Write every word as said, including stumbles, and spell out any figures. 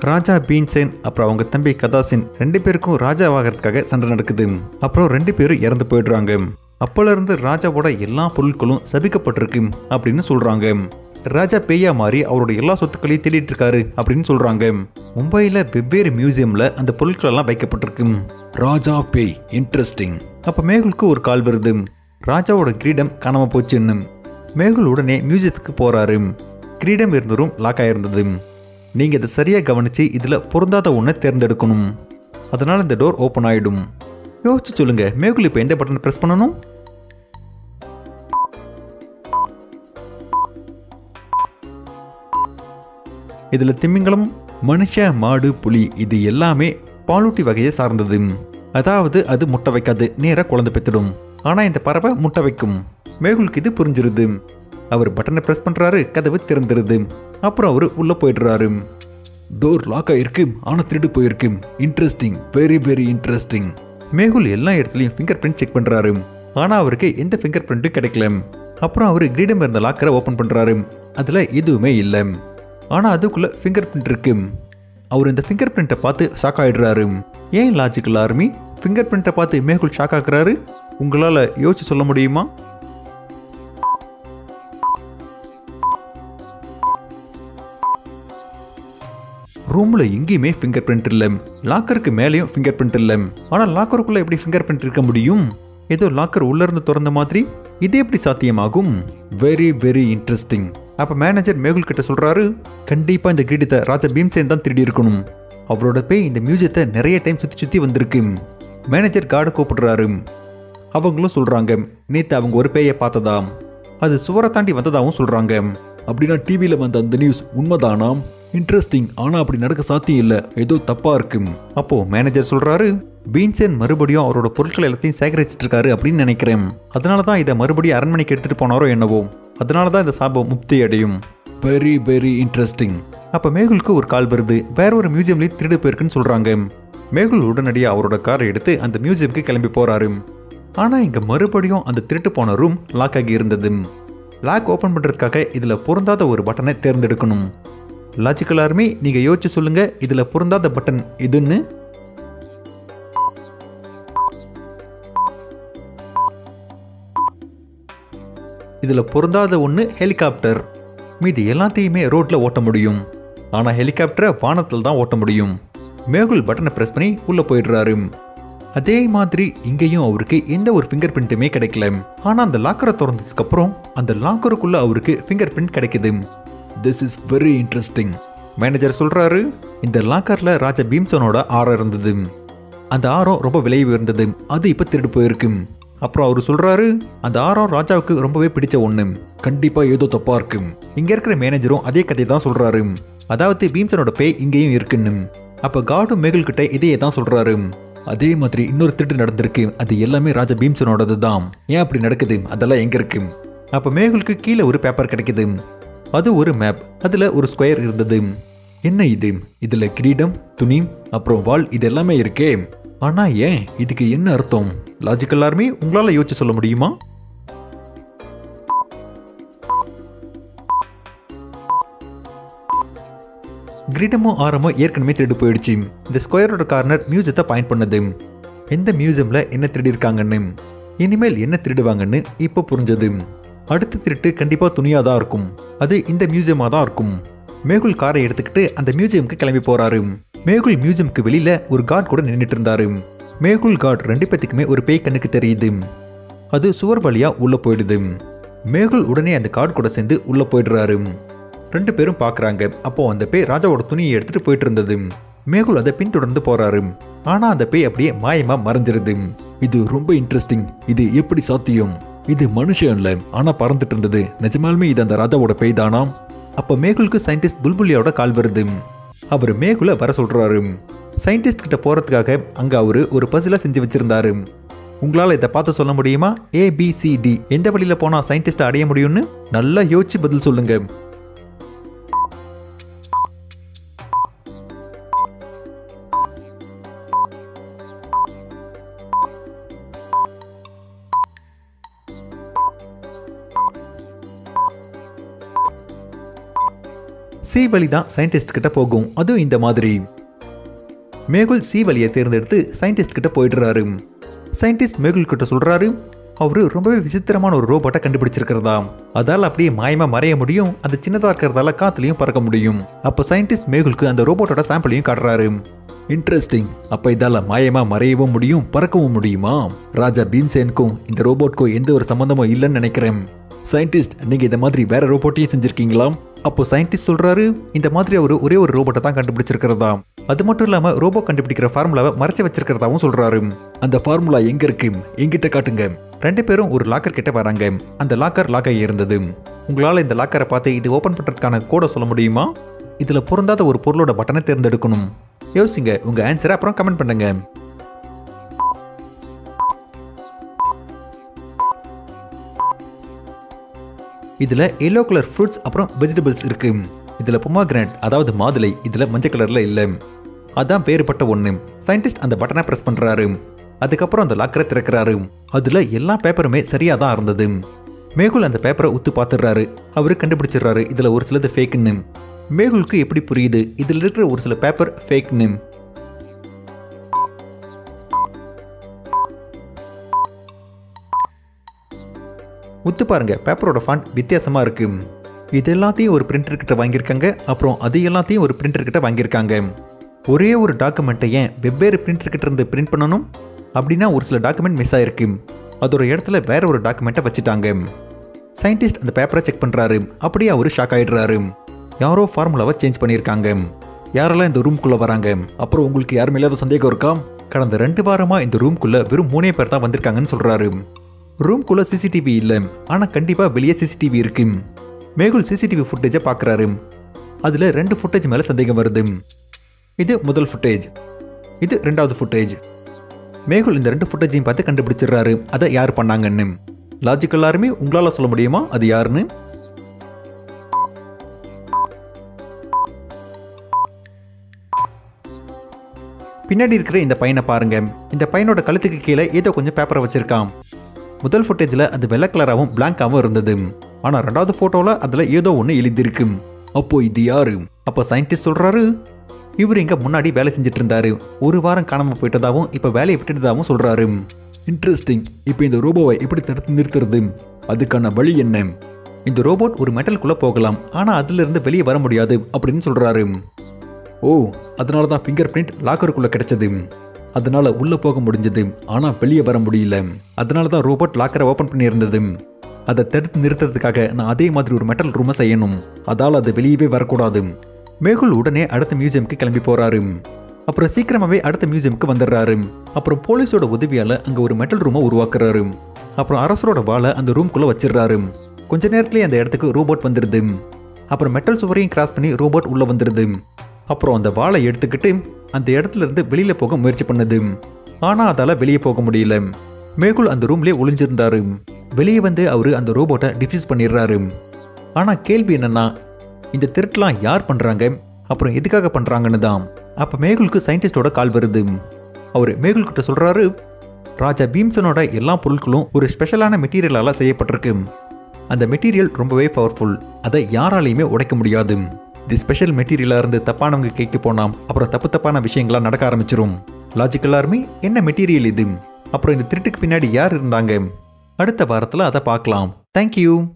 ராஜா பீன்சேன் அப்புறம் அவங்க தம்பி கதாசின் ரெண்டு பேருக்கும் ராஜாவாகிறதுக்காக சண்டை நடக்குது. அப்புறம் ரெண்டு பேரும் இறந்து போயிடுறாங்க. அப்போல இருந்து ராஜாவோட எல்லா பொருட்களும் சபிக்கப்பட்டிருக்கு அப்படின்னு சொல்றாங்க. ராஜா பேயா மாறி அவரோட எல்லா சொத்துக்களையும் தேடிட்டு இருக்காரு அப்படின்னு சொல்றாங்க. மும்பையில வெவ்வேறு மியூசியம்ல அந்த பொருட்கள் எல்லாம் வைக்கப்பட்டிருக்கு. ராஜா பேய் இன்ட்ரெஸ்டிங். அப்ப மேகுலுக்கு ஒரு கால் வருது. ராஜாவோட கிரீடம் காணாம போச்சுன்னு. மேகுல் உடனே மியூசியத்துக்கு போறாரு. கிரீடம் இருந்ததும் லாக் ஆயிருந்தது. நீங்க இதை சரியா கவனிச்சு இதுல பொருந்தாத ஒன்றை தேர்ந்தெடுக்கணும். அதனால இந்த டோர் ஓபன் ஆயிடும். யோசிச்சு சொல்லுங்க, மேகுல் இப்ப எந்த பட்டனை பிரஸ் பண்ணணும்? இதுல திமிங்கலம், மனுஷ, மாடு, புலி இது எல்லாமே பாலூட்டி வகையை சார்ந்தது. அதாவது அது முட்டை வைக்காது, நேரா குழந்தை பெற்றுடும். ஆனா இந்த பறவை முட்டை வைக்கும். மேகுலுக்கு இது புரிஞ்சிருது. அவர் பட்டனை பிரஸ் பண்றாரு, கதவு திறந்துருது. அப்புறம் அவரு உள்ள போயிடுறாரு. டோர் லாக் ஆயிருக்கு, ஆனா திருடு போயிருக்கு. Interesting, very very interesting. மேகுல் எல்லா இடத்துலயும் ஃபிங்கர் பிரிண்ட் செக் பண்றாரு. ஆனா அவருக்கு எந்த ஃபிங்கர் பிரிண்ட்டும் கிடைக்கல. அப்புறம் அவரு கிரீடம் இருந்த லாக்கரை ஓபன் பண்றாரு. அதுல எதுவுமே இல்லை. ஆனா அதுக்குள்ள ஃபிங்கர் பிரிண்ட் இருக்கு. அவர் இந்த ஃபிங்கர் பிரிண்ட்டை பார்த்து ஷாக் ஆயிடுறாரு. ஏன் லாஜிக்கல் ஆர்மி ஃபிங்கர் பிரிண்ட்டை பார்த்து மேகுல் ஷாக் ஆக்குறாரு? உங்களால யோசிச்சு சொல்ல முடியுமா? ரூம்ல எங்கேயுமே ஃபிங்கர் பிரிண்ட் இல்ல. லாக்கருக்கு மேலேயும் ஃபிங்கர் பிரிண்ட் இல்ல. ஆனா லாக்கருக்குள்ள எப்படி ஃபிங்கர் பிரிண்ட் இருக்க முடியும்? ஏதோ லாக்கர் உள்ள இருந்து திறந்த மாதிரி. இது எப்படி சாத்தியமாகும்? Very very interesting. அப்ப மேனேஜர் மேகுல் கிட்ட சொல்றாரு, கண்டிப்பா இந்த கிரீடத்தை ராஜா பீம்சேன் தான் திருடி இருக்கணும். அவரோட பேய் இந்த மியூசியத்தை நிறைய டைம் சுத்தி சுத்தி வந்திருக்கு. மேனேஜர் கார்டை கூப்பிடுறாரு. அவங்களும் சொல்றாங்க, நேத்து அவங்க ஒரு பேயை பார்த்ததா, அது சுவரை தாண்டி வந்ததாகவும் சொல்றாங்க. அப்படின்னா டிவியில வந்த அந்த நியூஸ் உண்மைதானாம்? இன்ட்ரெஸ்டிங். ஆனா அப்படி நடக்க சாத்தியம் இல்ல, ஏதோ தப்பா இருக்கு. அப்போ மேனேஜர் சொல்றாரு, பீன்சேன் மறுபடியும் அவரோட பொருட்கள் எல்லாத்தையும் சேகரிச்சிட்டு இருக்காரு அப்படின்னு நினைக்கிறேன். அதனாலதான் இதை மறுபடியும் அரண்மனைக்கு எடுத்துட்டு போனாரோ என்னவோ. அதனாலதான் இந்த சாபம் முக்தி அடையும். Very very interesting. அப்ப மேகுலுக்கு ஒரு கால் வருது. வேற ஒரு மியூசியம்லயும் திருடு போயிருக்குன்னு சொல்றாங்க. மேகுல் உடனடியாக அவரோட காரை எடுத்து அந்த மியூசியம்க்கு கிளம்பி போறாரு. ஆனா இங்க மறுபடியும் அந்த திருட்டு போன ரூம் லாக் ஆகி இருந்தது. லாக் ஓபன் பண்றதுக்காக இதுல பொருந்தாத ஒரு பட்டனை தேர்ந்தெடுக்கணும். லாஜிக்கல் ஆர்மி, நீங்க யோசிச்சு சொல்லுங்க, இதுல பொருந்தாத பட்டன் எதுன்னு? இதுல பொருந்தாத ஒண்ணு ஹெலிகாப்டர். மீதி எல்லாத்தையுமே ரோட்ல ஓட்ட முடியும். ஆனா ஹெலிகாப்டரை வானத்தில் தான் ஓட்ட முடியும். மேகுல் பட்டனை பிரஸ் பண்ணி உள்ள போயிடுறாரு. அதே மாதிரி இங்கேயும் அவருக்கு எந்த ஒரு ஃபிங்கர் பிரிண்ட்டுமே கிடைக்கல. ஆனா அந்த லாக்கரை திறந்ததுக்கு அப்புறம் அந்த லாக்கருக்குள்ள அவருக்கு ஃபிங்கர் பிரிண்ட் கிடைக்குது. This is very interesting. Manager சொல்றாரு, இந்த லாக்கர்ல ராஜா பீம்சனோட ஆரம் இருந்தது. அந்த ஆரம் ரொம்ப விலை உயர்ந்தது, அது இப்ப திருடு போயிருக்கு. அப்புறம் அவரு சொல்றாரு, அந்த ஆரம் ராஜாவுக்கு ரொம்பவே பிடிச்ச ஒண்ணு, கண்டிப்பா ஏதோ தப்பா இருக்கு. இங்க இருக்கிற மேனேஜரும் அதே கதையை தான் சொல்றாரு. அதாவது பீம்சனோட பேய் இங்கேயும் இருக்குன்னு. அப்ப காடும் மேகுல் கிட்ட இதையே தான் சொல்றாரு. அதே மாதிரி இன்னொரு திருட்டு நடந்திருக்கு, அது எல்லாமே ராஜா பீம்சனோடது தான். ஏன் அப்படி நடக்குது, அதெல்லாம் எங்க இருக்கு? அப்ப மேகுலுக்கு கீழே ஒரு பேப்பர் கிடைக்குது. அது ஒரு மேப். அதுல ஒரு ஸ்கொயர் இருந்தது. என்ன இது? இதுல கிரீடம், துணி, அப்புறம் வால் இது எல்லாமே இருக்கே. ஆனா ஏன், இதுக்கு என்ன அர்த்தம்? லாஜிக்கல் ஆர்மி, உங்களால யோசிச்சு சொல்ல முடியுமா? கிரீடமோ ஆரமோ ஏற்கனவே திருடு போயிடுச்சு. இந்த ஸ்கொயரோட கார்னர் மியூசியத்தை பாயிண்ட் பண்ணது. எந்த மியூசியம்ல என்ன திருடி இருக்காங்கன்னு, இனிமேல் என்ன திருடுவாங்கன்னு இப்போ புரிஞ்சது. அடுத்த திருட்டு கண்டிப்பா துணியா தான் இருக்கும். அது இந்த மியூசியமா தான் இருக்கும். மேகுல் காரை எடுத்துக்கிட்டு அந்த மியூசியம்க்கு கிளம்பி போறாரு. மேகுல் மியூசியம்க்கு வெளியில ஒரு கார்டு கூட நின்றுட்டு இருந்தாரு. மேகுல் கார்டு ரெண்டு பேத்துக்குமே ஒரு பேய் கண்ணுக்கு தெரியுது. அது சுவர் வழியா உள்ள போயிடுது. மேகுல் உடனே அந்த கார்டு கூட சேர்ந்து உள்ள போயிடுறாரு. ரெண்டு பேரும் பாக்குறாங்க. அப்போ அந்த பேய் ராஜாவோட துணியை எடுத்துட்டு போயிட்டு இருந்தது. மேகுல் அதை பின்தொடர்ந்து போறாரு. ஆனா அந்த பேய் அப்படியே மாயமா மறைஞ்சிருது. இது ரொம்ப இன்ட்ரெஸ்டிங். இது எப்படி சாத்தியம்? இது மனுஷன் இல்ல, ஆனா பறந்துட்டு இருந்தது. நிஜமாலுமே இது அந்த ராஜாவோட பேய் தானா? அப்ப மேகுலுக்கு சயின்டிஸ்ட் புல்புலியோட கால் வருது. அவர் மேகுல வர சொல்றாரு. சயின்டிஸ்ட் கிட்ட போறதுக்காக அங்க அவரு ஒரு பசில செஞ்சு வச்சிருந்தாரு. உங்களால இதை பார்த்து சொல்ல முடியுமா? ஏ பி சி டி எந்த வழியில போனா சயின்டிஸ்ட் அடைய முடியும்னு நல்லா யோசிச்சு பதில் சொல்லுங்க. சி வழி தான் சயின்டிஸ்ட் கிட்ட போகும், அதுவும் இந்த மாதிரி. மேகுல் சி வழியை தேர்ந்தெடுத்து சயின்டிஸ்ட் கிட்ட போயிடுறாரு. சயின்டிஸ்ட் மேகுல் கிட்ட சொல்றாரு, அவரு ரொம்பவே விசித்திரமான ஒரு ரோபோட்டை கண்டுபிடிச்சிருக்கிறதா. அதால அப்படியே மாயமா மறைய முடியும், அது சின்னதா இருக்கிறதால காத்துலயும் பறக்க முடியும். அப்போ சயின்டிஸ்ட் மேகுலுக்கு அந்த ரோபோட்டோட சாம்பிளையும் காட்டுறாரு. இன்ட்ரெஸ்டிங், அப்ப இதால மாயமா மறையவும் முடியும், பறக்கவும் முடியுமா? ராஜா பீம்சேனுக்கும் இந்த ரோபோட்க்கும் எந்த ஒரு சம்பந்தமும் இல்லைன்னு நினைக்கிறேன். சயின்டிஸ்ட், நீங்க இந்த மாதிரி வேற ரோபோட்டையும் செஞ்சிருக்கீங்களா? அப்போ சயின்டிஸ்ட் சொல்றாரு, இந்த மாதிரி அவர் ஒரே ஒரு ரோபோட்டை தான் கண்டுபிடிச்சிருக்கிறதா. அது மட்டும் இல்லாம ரோபோ கண்டுபிடிக்கிற ஃபார்முலாவை மறைச்சு வச்சிருக்கிறதாவும் சொல்றாரு. அந்த ஃபார்முலா எங்க இருக்கு, எங்கிட்ட காட்டுங்க. ரெண்டு பேரும் ஒரு லாக்கர் கிட்ட வராங்க. அந்த லாக்கர் லாக் ஆகி இருந்தது. உங்களால இந்த லாக்கரை பார்த்து இது ஓபன் பண்றதுக்கான கோடை சொல்ல முடியுமா? இதுல பொருந்தாத ஒரு பொருளோட பட்டனை தேர்ந்தெடுக்கணும். யோசிங்க, உங்க ஆன்சரை அப்புறம் கமெண்ட் பண்ணுங்க. இதுல எல்லோ கலர் ஃப்ரூட்ஸ் அப்புறம் வெஜிடபிள்ஸ் இருக்கு. இதுல பொமாகிரானட் அதாவது மாதுளை இதுல மஞ்சள் கலர்ல இல்ல. அதான் வேறுபட்ட ஒண்ணு. சயின்டிஸ்ட் அந்த பட்டனை பிரஸ் பண்றாரு. அதுக்கப்புறம் அந்த லாக்கரை திறக்கிறாரு. அதுல எல்லா பேப்பருமே சரியா தான் இருந்தது. மேகுல் அந்த பேப்பரை உத்து பார்த்துடுறாரு. அவரு கண்டுபிடிச்சிடுறாரு இதுல ஒரு சிலது ஃபேக்னு. மேகுலுக்கு எப்படி புரியுது இதுல இருக்கிற ஒரு சில பேப்பர் ஃபேக்னு? உத்து பாருங்க, பேப்பரோட ஃபாண்ட் வித்தியாசமா இருக்கு. இது எல்லாத்தையும் ஒரு பிரிண்டர் கிட்ட வாங்கியிருக்காங்க, அப்புறம் அது எல்லாத்தையும் ஒரு பிரிண்டர் கிட்ட வாங்கியிருக்காங்க. ஒரே ஒரு டாக்குமெண்ட்டை ஏன் வெவ்வேறு பிரிண்டர் கிட்ட இருந்து பிரிண்ட் பண்ணணும்? அப்படின்னா ஒரு சில டாக்குமெண்ட் மிஸ் ஆயிருக்கு. அதோட இடத்துல வேற ஒரு டாக்குமெண்ட்டை வச்சுட்டாங்க. சயின்டிஸ்ட் அந்த பேப்பரை செக் பண்றாரு. அப்படியே அவரு ஷாக் ஆயிடுறாரு. யாரோ ஃபார்முலாவை சேஞ்ச் பண்ணியிருக்காங்க. யாரெல்லாம் இந்த ரூம்குள்ள வராங்க? அப்புறம் உங்களுக்கு யாருமே இல்லாத சந்தேகம் இருக்கா? கடந்த ரெண்டு வாரமா இந்த ரூம்குள்ள வெறும் மூணே பேர் தான் வந்திருக்காங்கன்னு சொல்றாரு. ரூம்குள்ள சிசிடிவி இல்ல, ஆனா கண்டிப்பா வெளியே சிசிடிவி இருக்கு. மேகுல் சிசிடிவி ஃபுட்டேஜை பார்க்கறாரு. அதுல ரெண்டு ஃபுட்டேஜ் மேல சந்தேகம் வருது. இது முதல் ஃபுட்டேஜ், இது ரெண்டாவது ஃபுட்டேஜ். மேகுல் இந்த ரெண்டு ஃபுட்டேஜையும் பார்த்து கண்டுபிடிச்சிடுறாரு அதை யார் பண்ணாங்கன்னு. லாஜிக் எல்லாருமே உங்களால சொல்ல முடியுமா அது யாருன்னு? பின்னாடி இருக்கிற இந்த பையனை பாருங்க. இந்த பையனோட கழுத்துக்கு கீழே ஏதோ கொஞ்சம் பேப்பரை வச்சிருக்கான். முதல் ஃபுட்டேஜ்ல அது வெள்ளை கலராகவும் பிளாங்காகவும் இருந்தது. ஆனா ரெண்டாவது போட்டோல அதுல ஏதோ ஒண்ணு எழுதிருக்கு. அப்போ இது யாரு? அப்போ சயின்டிஸ்ட் சொல்றாரு, இவர் இங்க முன்னாடி வேலை செஞ்சுட்டு இருந்தாரு. ஒரு வாரம் காணாம போயிட்டதாகவும் இப்ப வேலையை விட்டுட்டதாகவும் சொல்றாரு. இன்ட்ரெஸ்டிங், இப்போ இந்த ரோபோவை எப்படி தடுத்து நிறுத்துறது? அதுக்கான வழி என்ன? இந்த ரோபோட் ஒரு மெட்டலுக்குள்ள போகலாம், ஆனா அதுல இருந்து வெளியே வர முடியாது அப்படின்னு சொல்றாரு. ஓ, அதனாலதான் ஃபிங்கர் பிரிண்ட் லாக்கருக்குள்ள கிடைச்சது. அதனால உள்ள போக முடிஞ்சது, ஆனா வெளியே வர முடியல. அதனாலதான் ரோபோட் லாக்கரை ஓபன் பண்ணி இருந்தது. அதை தடுத்து நிறுத்துறதுக்காக நான் அதே மாதிரி ஒரு மெட்டல் ரூமை செய்யணும். அதால அது வெளியவே வரக்கூடாது. மேகுல் உடனே அடுத்த மியூசியமுக்கு கிளம்பி போறாரு. அப்புறம் சீக்கிரமாவே அடுத்த மியூசியமுக்கு வந்துடுறாரு. அப்புறம் போலீஸோட உதவியால அங்க ஒரு மெட்டல் ரூமை உருவாக்குறாரு. அப்புறம் அரசரோட வாளை அந்த ரூம்குள்ள வச்சிடுறாரு. கொஞ்ச நேரத்திலேயே அந்த இடத்துக்கு ரோபோட் வந்துடுது. அப்புறம் மெட்டல் சுவரையும் கிராஸ் பண்ணி ரோபோட் உள்ள வந்துடுது. அப்புறம் அந்த வாளை எடுத்துக்கிட்டு அந்த இடத்துல இருந்து வெளியில போக முயற்சி பண்ணுது. ஆனா அதால வெளியே போக முடியல. மேகுல் அந்த ரூம்லயே ஒளிஞ்சிருந்தாரு. வெளியே வந்து அவரு அந்த ரோபோட்டை டிஃப்யூஸ் பண்ணிடுறாரு. ஆனா கேள்வி என்னன்னா, இந்த திருட்டுலாம் யார் பண்றாங்க, அப்புறம் எதுக்காக பண்றாங்கன்னு தான். அப்ப மேகுலுக்கு சயின்டிஸ்டோட கால் வருது. அவரு மேகுல் கிட்ட சொல்றாரு, ராஜா பீம்சனோட எல்லா பொருட்களும் ஒரு ஸ்பெஷலான மெட்டீரியலால செய்யப்பட்டிருக்கு. அந்த மெட்டீரியல் ரொம்பவே பவர்ஃபுல், அதை யாராலையுமே உடைக்க முடியாது. இது ஸ்பெஷல் மெட்டீரியலா இருந்து தப்பானவங்க கைக்கு போனாம் அப்புறம் தப்பு தப்பான விஷயங்களா நடக்க ஆரம்பிச்சிரும். லாஜிக் எல்லாருமே என்ன மெட்டீரியல் இது, அப்புறம் இந்த திருட்டுக்கு பின்னாடி யார் இருந்தாங்க? அடுத்த வாரத்துல அதை பார்க்கலாம். தேங்க்யூ.